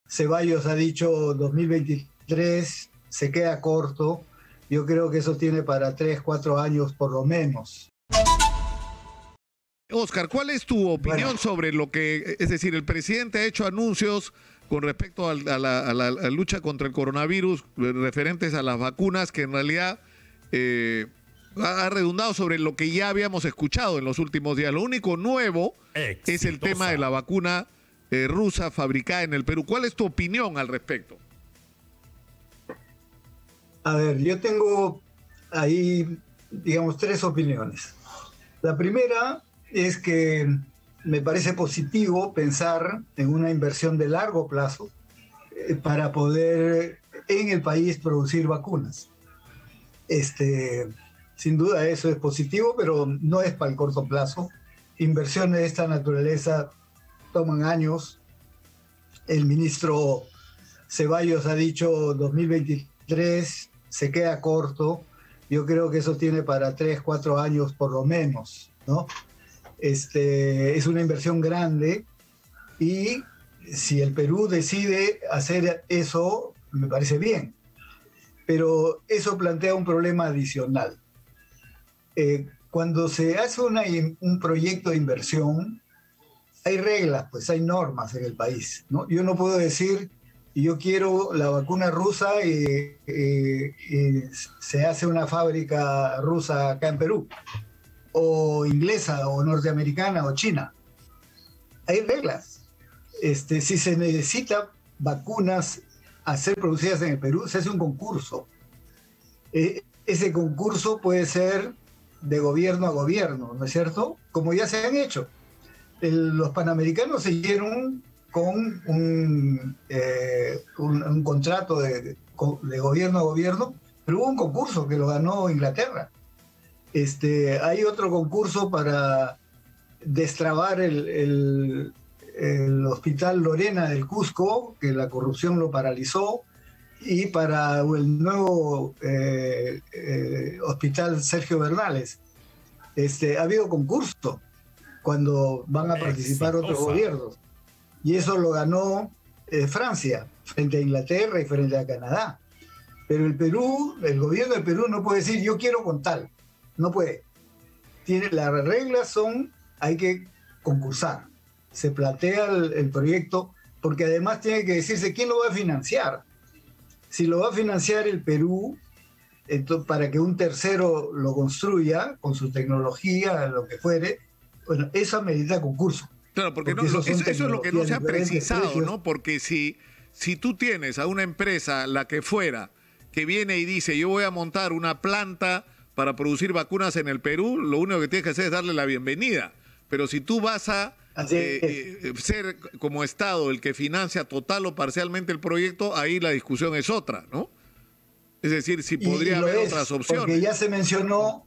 Ceballos ha dicho 2023, se queda corto. Yo creo que eso tiene para 3, 4 años por lo menos. Oscar, ¿cuál es tu opinión sobre lo que, es decir, el presidente ha hecho anuncios con respecto a la lucha contra el coronavirus referentes a las vacunas que en realidad ha redundado sobre lo que ya habíamos escuchado en los últimos días? Lo único nuevo es el tema de la vacuna rusa fabricada en el Perú. ¿Cuál es tu opinión al respecto? A ver, yo tengo ahí, digamos, 3 opiniones. La primera es que me parece positivo pensar en una inversión de largo plazo para poder en el país producir vacunas. Sin duda eso es positivo, pero no es para el corto plazo. Inversiones de esta naturaleza toman años. El ministro Ceballos ha dicho 2023, se queda corto. Yo creo que eso tiene para 3, 4 años por lo menos, ¿no? Es una inversión grande y si el Perú decide hacer eso, me parece bien. Pero eso plantea un problema adicional. Cuando se hace un proyecto de inversión, hay reglas, pues hay normas en el país, ¿no? Yo no puedo decir, yo quiero la vacuna rusa y se hace una fábrica rusa acá en Perú, o inglesa, o norteamericana, o china. Hay reglas. Si se necesita vacunas a ser producidas en el Perú, se hace un concurso. Ese concurso puede ser de gobierno a gobierno, ¿no es cierto? Como ya se han hecho. Los panamericanos siguieron con un contrato de gobierno a gobierno, pero hubo un concurso que lo ganó Inglaterra. Hay otro concurso para destrabar el Hospital Lorena del Cusco, que la corrupción lo paralizó, y para el nuevo Hospital Sergio Bernales. Ha habido concurso cuando van a participar otros gobiernos. Y eso lo ganó Francia, frente a Inglaterra y frente a Canadá. Pero el Perú, el gobierno del Perú no puede decir, yo quiero con tal. No puede. Las reglas son, hay que concursar. Se plantea el proyecto, porque además tiene que decirse quién lo va a financiar. Si lo va a financiar el Perú, entonces, para que un tercero lo construya con su tecnología, lo que fuere, bueno, eso amerita concurso. Claro, porque eso es lo que no se ha precisado, ¿no? Porque si tú tienes a una empresa, la que fuera, que viene y dice, yo voy a montar una planta para producir vacunas en el Perú, lo único que tienes que hacer es darle la bienvenida. Pero si tú vas a ser como Estado el que financia total o parcialmente el proyecto, ahí la discusión es otra, ¿no? Es decir, si podría haber otras opciones. Porque ya se mencionó,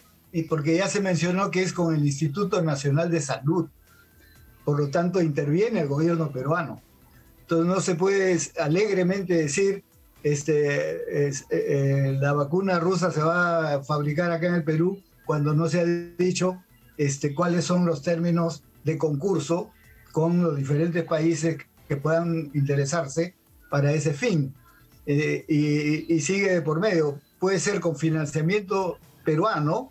que es con el Instituto Nacional de Salud. Por lo tanto, interviene el gobierno peruano. Entonces no se puede alegremente decir la vacuna rusa se va a fabricar acá en el Perú cuando no se ha dicho cuáles son los términos de concurso con los diferentes países que puedan interesarse para ese fin. Y sigue de por medio. Puede ser con financiamiento peruano.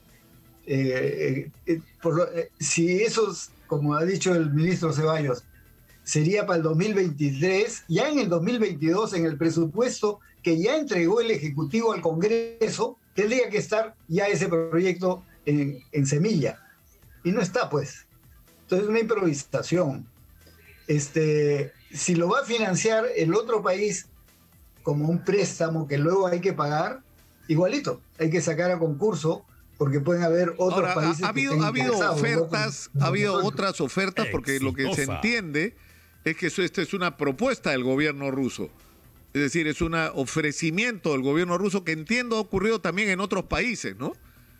Si esos, como ha dicho el ministro Ceballos, sería para el 2023, ya en el 2022, en el presupuesto que ya entregó el Ejecutivo al Congreso, tendría que estar ya ese proyecto en semilla. Y no está, pues. Entonces, una improvisación. Si lo va a financiar el otro país como un préstamo que luego hay que pagar, igualito, hay que sacar a concurso, porque pueden haber otros países. Ha habido ofertas, ha habido otras ofertas, porque lo que se entiende es que esta es una propuesta del gobierno ruso. Es decir, es un ofrecimiento del gobierno ruso que entiendo ha ocurrido también en otros países, ¿no?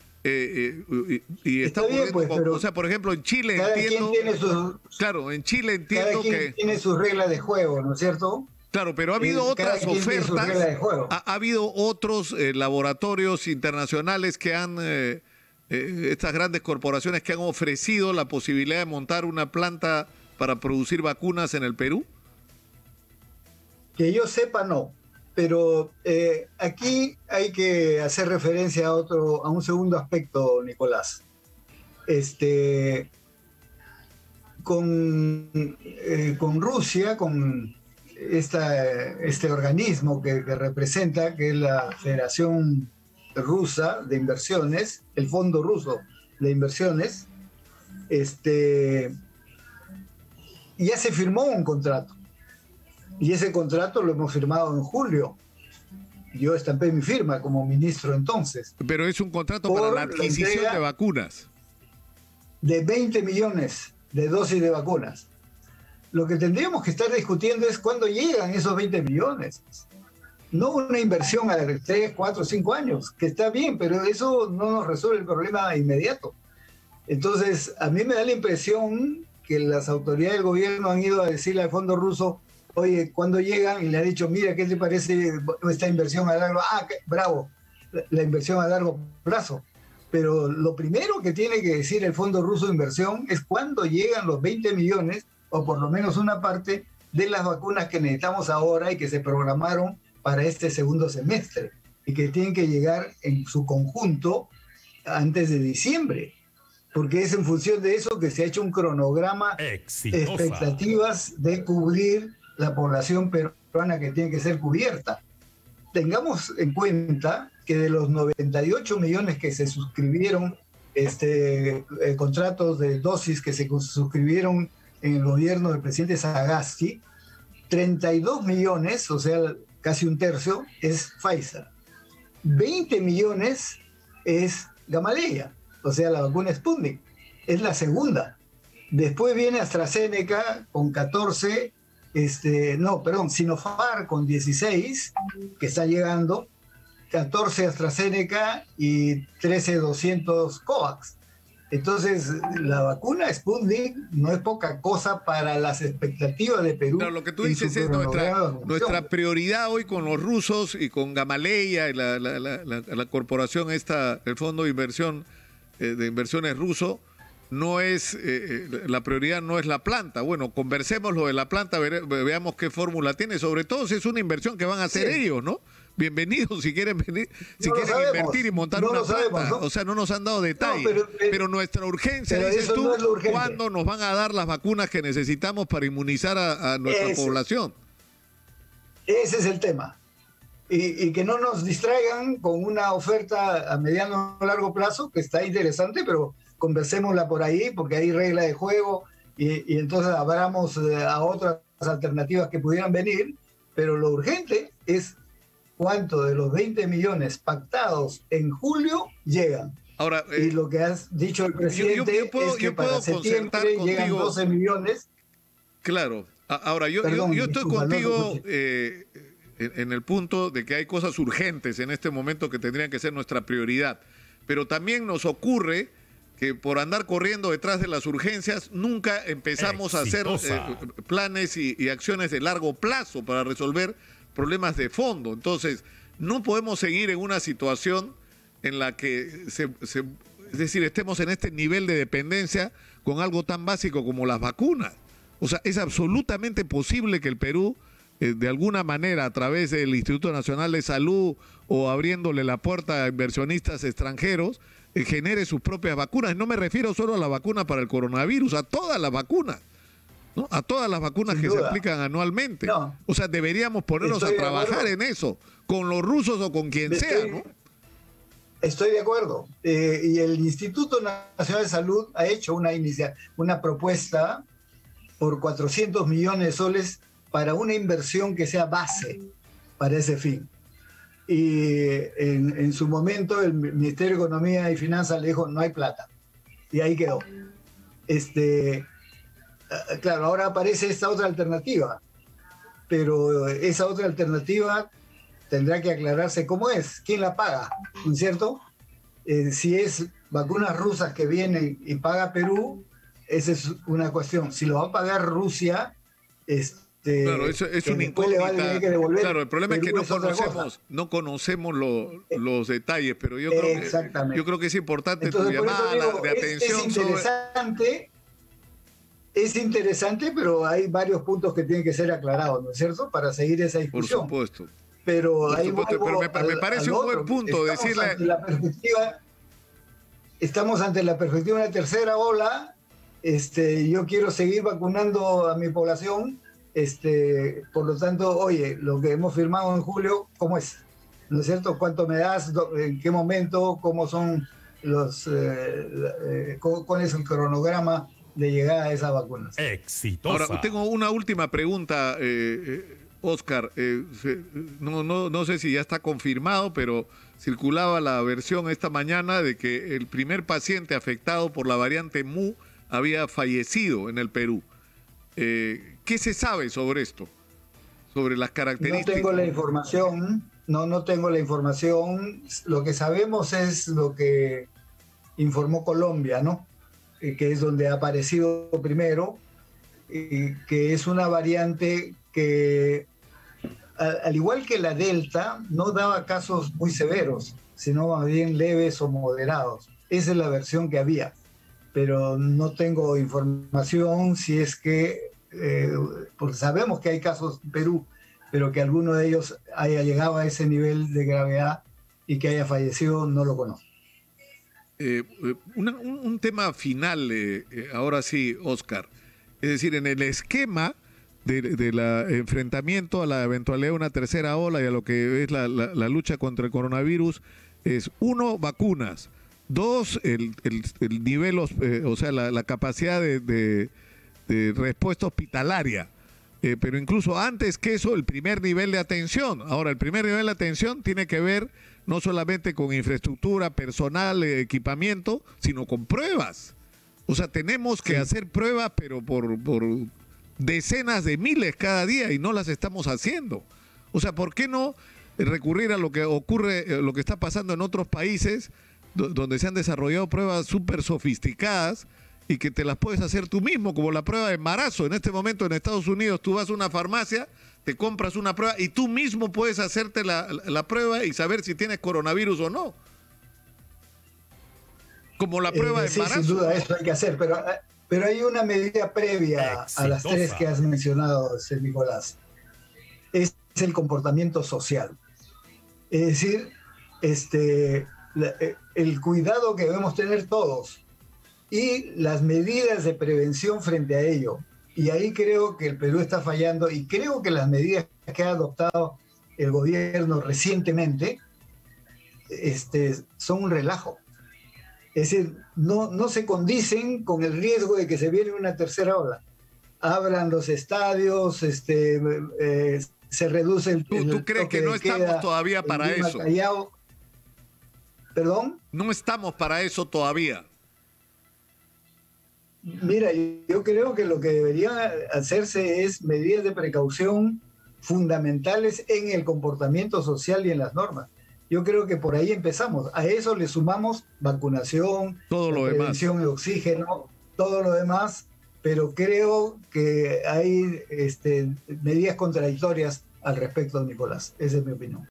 Y está bien, pues, o sea, por ejemplo, en Chile entiendo. En Chile entiendo que tiene sus reglas de juego, ¿no es cierto? Claro, pero ha habido otras ofertas. Ha habido otros laboratorios internacionales que han, estas grandes corporaciones que han ofrecido la posibilidad de montar una planta para producir vacunas en el Perú. Que yo sepa, no. Pero aquí hay que hacer referencia a un segundo aspecto, Nicolás. Con Rusia, con este organismo que representa, que es la Federación Rusa de Inversiones, el Fondo Ruso de Inversiones, ya se firmó un contrato. Y ese contrato lo hemos firmado en julio. Yo estampé mi firma como ministro entonces. Pero es un contrato para la adquisición de vacunas. De 20 millones de dosis de vacunas. Lo que tendríamos que estar discutiendo es cuándo llegan esos 20 millones. No una inversión a 3, 4, 5 años, que está bien, pero eso no nos resuelve el problema inmediato. Entonces, a mí me da la impresión que las autoridades del gobierno han ido a decirle al Fondo Ruso, oye, ¿cuándo llegan? Y le ha dicho, mira, ¿qué te parece esta inversión a largo? Bravo, la inversión a largo plazo. Pero lo primero que tiene que decir el Fondo Ruso de Inversión es cuándo llegan los 20 millones, o por lo menos una parte, de las vacunas que necesitamos ahora y que se programaron para este segundo semestre, y que tienen que llegar en su conjunto antes de diciembre. Porque es en función de eso que se ha hecho un cronograma, expectativas de cubrir la población peruana que tiene que ser cubierta. Tengamos en cuenta que de los 98 millones que se suscribieron, contratos de dosis que se suscribieron en el gobierno del presidente Sagasti, 32 millones, o sea, casi un tercio, es Pfizer. 20 millones es Gamaleya, o sea, la vacuna Sputnik. Es la segunda. Después viene AstraZeneca con 14, Sinopharm con 16, que está llegando, 14 AstraZeneca y 13,200 COVAX. Entonces, la vacuna Sputnik no es poca cosa para las expectativas de Perú. Pero lo que tú dices es nuestra prioridad hoy con los rusos y con Gamaleya y la corporación el Fondo de Inversiones ruso. No es la prioridad, no es la planta. Bueno, conversemos lo de la planta, veamos qué fórmula tiene. Sobre todo si es una inversión que van a hacer ellos, ¿no? Bienvenidos si quieren venir, si quieren invertir y montar una planta. ¿No? O sea, no nos han dado detalles. Pero nuestra urgencia, dices tú, ¿cuándo nos van a dar las vacunas que necesitamos para inmunizar a nuestra población? Ese es el tema. Y que no nos distraigan con una oferta a mediano o largo plazo, que está interesante, pero conversémosla por ahí, porque hay regla de juego, y entonces abramos a otras alternativas que pudieran venir, pero lo urgente es cuánto de los 20 millones pactados en julio llegan. Ahora, y lo que has dicho el presidente es que para septiembre llegan 12 millones. Claro. Ahora, yo estoy contigo en el punto de que hay cosas urgentes en este momento que tendrían que ser nuestra prioridad, pero también nos ocurre que por andar corriendo detrás de las urgencias nunca empezamos a hacer planes y acciones de largo plazo para resolver problemas de fondo. Entonces, no podemos seguir en una situación en la que es decir, estemos en este nivel de dependencia con algo tan básico como las vacunas. O sea, es absolutamente posible que el Perú, de alguna manera, a través del Instituto Nacional de Salud o abriéndole la puerta a inversionistas extranjeros, genere sus propias vacunas. No me refiero solo a la vacuna para el coronavirus, a todas las vacunas, ¿no? A todas las vacunas que se aplican anualmente. No. O sea, deberíamos ponernos a trabajar en eso, con los rusos o con quien sea, ¿no? Estoy de acuerdo. Y el Instituto Nacional de Salud ha hecho una propuesta por 400 millones de soles para una inversión que sea base para ese fin. Y en su momento el Ministerio de Economía y Finanzas le dijo, no hay plata. Y ahí quedó. Claro, ahora aparece esta otra alternativa, pero esa otra alternativa tendrá que aclararse cómo es, quién la paga, ¿no es cierto? Si es vacunas rusas que vienen y paga Perú, esa es una cuestión. Si lo va a pagar Rusia, claro, eso es una incógnita. Claro, el problema Perú es que no conocemos los detalles, pero yo creo que es importante. Entonces, tu llamada de atención. Es interesante. Es interesante, pero hay varios puntos que tienen que ser aclarados, ¿no es cierto?, para seguir esa discusión. Por supuesto. Pero, Pero me parece un buen punto decirle... Estamos ante la perspectiva de una tercera ola. Yo quiero seguir vacunando a mi población. Por lo tanto, oye, lo que hemos firmado en julio, ¿cómo es? ¿No es cierto? ¿Cuánto me das? ¿En qué momento? ¿Cómo son cuál es el cronograma de llegada a esas vacunas? Exitosa. Ahora, tengo una última pregunta, Oscar. No sé si ya está confirmado, pero circulaba la versión esta mañana de que el primer paciente afectado por la variante Mu había fallecido en el Perú. ¿Qué se sabe sobre esto? Sobre las características. No tengo la información. No tengo la información. Lo que sabemos es lo que informó Colombia, ¿no? Que es donde ha aparecido primero, que es una variante que, al igual que la Delta, no daba casos muy severos, sino más bien leves o moderados. Esa es la versión que había, pero no tengo información si es que, porque sabemos que hay casos en Perú, pero que alguno de ellos haya llegado a ese nivel de gravedad y que haya fallecido, no lo conozco. Un tema final, ahora sí, Oscar. Es decir, en el esquema del enfrentamiento a la eventualidad de una tercera ola y a lo que es la lucha contra el coronavirus, es 1, vacunas; 2, el nivel, o sea, la capacidad de respuesta hospitalaria. Pero incluso antes que eso, el primer nivel de atención. Ahora, el primer nivel de atención tiene que ver no solamente con infraestructura, personal, equipamiento, sino con pruebas. O sea, tenemos que hacer pruebas, pero por decenas de miles cada día, y no las estamos haciendo. O sea, ¿por qué no recurrir a lo que ocurre, lo que está pasando en otros países, donde se han desarrollado pruebas súper sofisticadas y que te las puedes hacer tú mismo, como la prueba de embarazo? En este momento en Estados Unidos tú vas a una farmacia, te compras una prueba y tú mismo puedes hacerte la prueba y saber si tienes coronavirus o no. Como la prueba de embarazo. Sí, sin duda, eso hay que hacer, pero hay una medida previa a las tres que has mencionado, Nicolás. Es el comportamiento social. Es decir, el cuidado que debemos tener todos y las medidas de prevención frente a ello. Y ahí creo que el Perú está fallando, y creo que las medidas que ha adoptado el gobierno recientemente son un relajo. Es decir, no se condicen con el riesgo de que se viene una tercera ola. Abran los estadios, se reduce el ¿Tú crees que no estamos todavía para eso? Callao. ¿Perdón? No estamos para eso todavía. Mira, yo creo que lo que debería hacerse es medidas de precaución fundamentales en el comportamiento social y en las normas. Yo creo que por ahí empezamos. A eso le sumamos vacunación, todo lo prevención de oxígeno, todo lo demás, pero creo que hay medidas contradictorias al respecto, Nicolás. Esa es mi opinión.